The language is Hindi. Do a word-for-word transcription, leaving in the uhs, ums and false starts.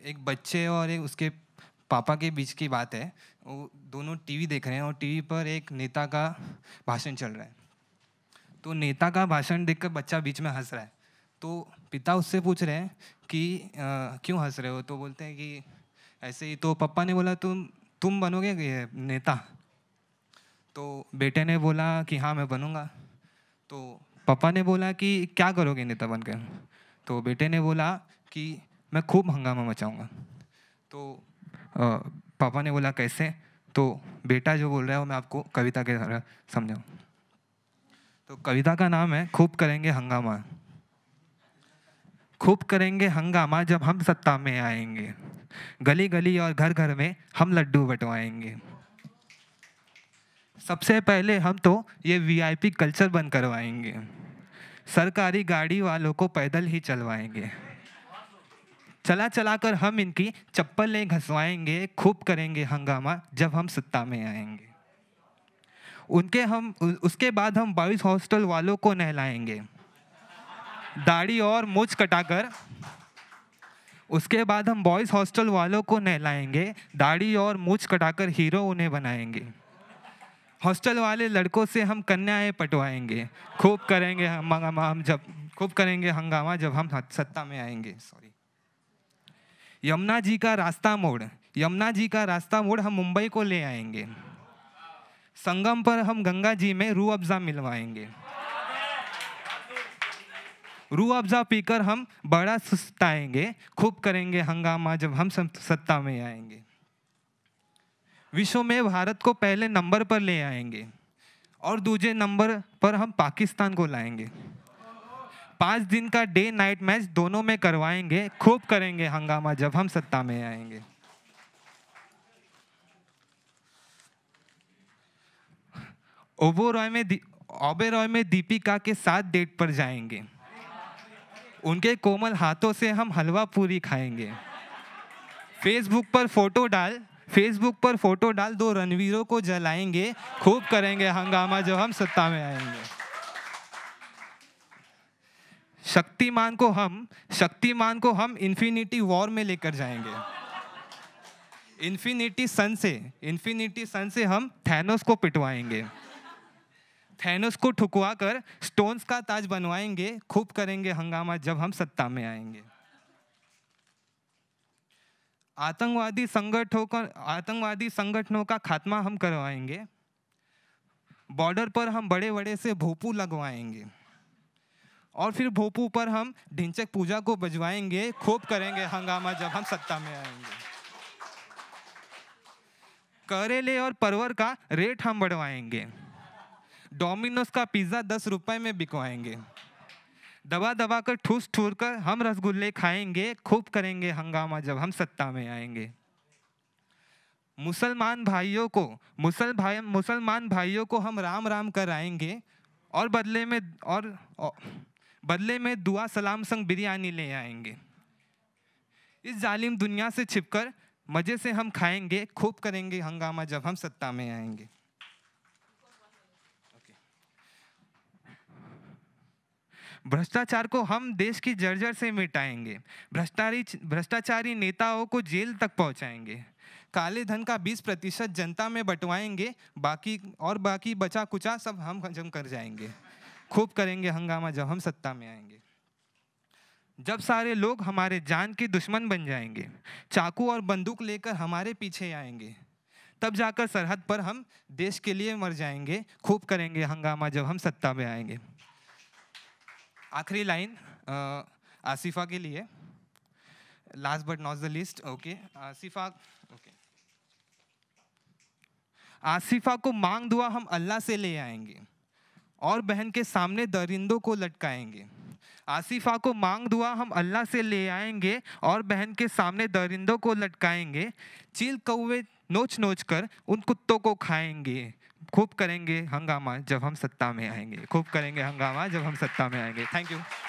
एक बच्चे और एक उसके पापा के बीच की बात है। वो दोनों टीवी देख रहे हैं और टीवी पर एक नेता का भाषण चल रहा है। तो नेता का भाषण देखकर बच्चा बीच में हंस रहा है। तो पिता उससे पूछ रहे हैं कि आ, क्यों हंस रहे हो? तो बोलते हैं कि ऐसे ही। तो पापा ने बोला तुम तुम बनोगे ये नेता? तो बेटे ने बोला कि हाँ मैं बनूंगा। तो पापा ने बोला कि क्या करोगे नेता बनकर? तो बेटे ने बोला कि मैं खूब हंगामा मचाऊंगा। तो आ, पापा ने बोला कैसे? तो बेटा जो बोल रहा है वो मैं आपको कविता के द्वारा समझाऊं। तो कविता का नाम है खूब करेंगे हंगामा। खूब करेंगे हंगामा जब हम सत्ता में आएंगे, गली गली और घर घर में हम लड्डू बंटवाएंगे। सबसे पहले हम तो ये वीआईपी कल्चर बंद करवाएंगे, सरकारी गाड़ी वालों को पैदल ही चलवाएंगे। चला चला कर हम इनकी चप्पलें घसवाएंगे, खूब करेंगे हंगामा जब हम सत्ता में आएंगे। उनके हम उसके बाद हम बॉयज हॉस्टल वालों को नहलाएंगे, दाढ़ी और मूंछ कटाकर। उसके बाद हम बॉयज हॉस्टल वालों को नहलाएंगे, दाढ़ी और मूंछ कटाकर हीरो उन्हें बनाएंगे। हॉस्टल वाले लड़कों से हम कन्याएं पटवाएंगे, खूब करेंगे हंगामा हम जब खूब करेंगे हंगामा जब हम सत्ता में आएंगे। सॉरी। यमुना जी का रास्ता मोड़ यमुना जी का रास्ता मोड़ हम मुंबई को ले आएंगे। संगम पर हम गंगा जी में रूह अफ़ज़ा मिलवाएंगे। रूह अफ़ज़ा पीकर हम बड़ा सुस्ताएंगे, खूब करेंगे हंगामा जब हम सत्ता में आएंगे। विश्व में भारत को पहले नंबर पर ले आएंगे और दूसरे नंबर पर हम पाकिस्तान को लाएंगे। पाँच दिन का डे नाइट मैच दोनों में करवाएंगे, खूब करेंगे हंगामा जब हम सत्ता में आएंगे। ओबेरॉय में ओबेरॉय में दीपिका के साथ डेट पर जाएंगे, उनके कोमल हाथों से हम हलवा पूरी खाएंगे। फेसबुक पर फोटो डाल फेसबुक पर फोटो डाल दो रणवीरों को जलाएंगे, खूब करेंगे हंगामा जब हम सत्ता में आएंगे। शक्तिमान को हम शक्तिमान को हम इन्फिनिटी वॉर में लेकर जाएंगे। इन्फिनिटी सन से इन्फिनिटी सन से हम थैनोस को पिटवाएंगे। थैनोस को ठुकवा कर स्टोन्स का ताज बनवाएंगे, खूब करेंगे हंगामा जब हम सत्ता में आएंगे। आतंकवादी संगठनों का आतंकवादी संगठनों का खात्मा हम करवाएंगे। बॉर्डर पर हम बड़े बड़े से भोपू लगवाएंगे और फिर भोपू पर हम ढिंचक पूजा को बजवाएंगे, खूब करेंगे हंगामा जब हम सत्ता में आएंगे। करेले और परवर का रेट हम बढ़वाएंगे। डोमिनोज का पिज्जा दस रुपए में बिकवाएंगे। दबा दबा कर ठूस ठूर कर हम रसगुल्ले खाएंगे, खूब करेंगे हंगामा जब हम सत्ता में आएंगे। मुसलमान भाइयों को मुसल भाई मुसलमान भाइयों को हम राम राम कराएंगे और बदले में और, और बदले में दुआ सलाम संग बिरयानी ले आएंगे। इस जालिम दुनिया से छिपकर मजे से हम खाएंगे, खूब करेंगे हंगामा जब हम सत्ता में आएंगे। भ्रष्टाचार को हम देश की जर्जर से मिटाएंगे। भ्रष्टाचारी भ्रष्टाचारी नेताओं को जेल तक पहुंचाएंगे। काले धन का बीस प्रतिशत जनता में बंटवाएंगे, बाकी और बाकी बचा कुचा सब हम हजम कर जाएंगे। खूब करेंगे हंगामा जब हम सत्ता में आएंगे। जब सारे लोग हमारे जान के दुश्मन बन जाएंगे, चाकू और बंदूक लेकर हमारे पीछे आएंगे, तब जाकर सरहद पर हम देश के लिए मर जाएंगे। खूब करेंगे हंगामा जब हम सत्ता में आएंगे। आखिरी लाइन आसिफा के लिए, last but not the least. Okay Asifa okay Asifa को मांग दुआ हम अल्लाह से ले आएंगे और बहन के सामने दरिंदों को लटकाएंगे। आसिफा को मांग दुआ हम अल्लाह से ले आएंगे और बहन के सामने दरिंदों को लटकाएंगे। चील कौवे नोच नोच कर उन कुत्तों को खाएंगे। खूब करेंगे हंगामा जब हम सत्ता में आएंगे। खूब करेंगे हंगामा जब हम सत्ता में आएंगे। Thank you.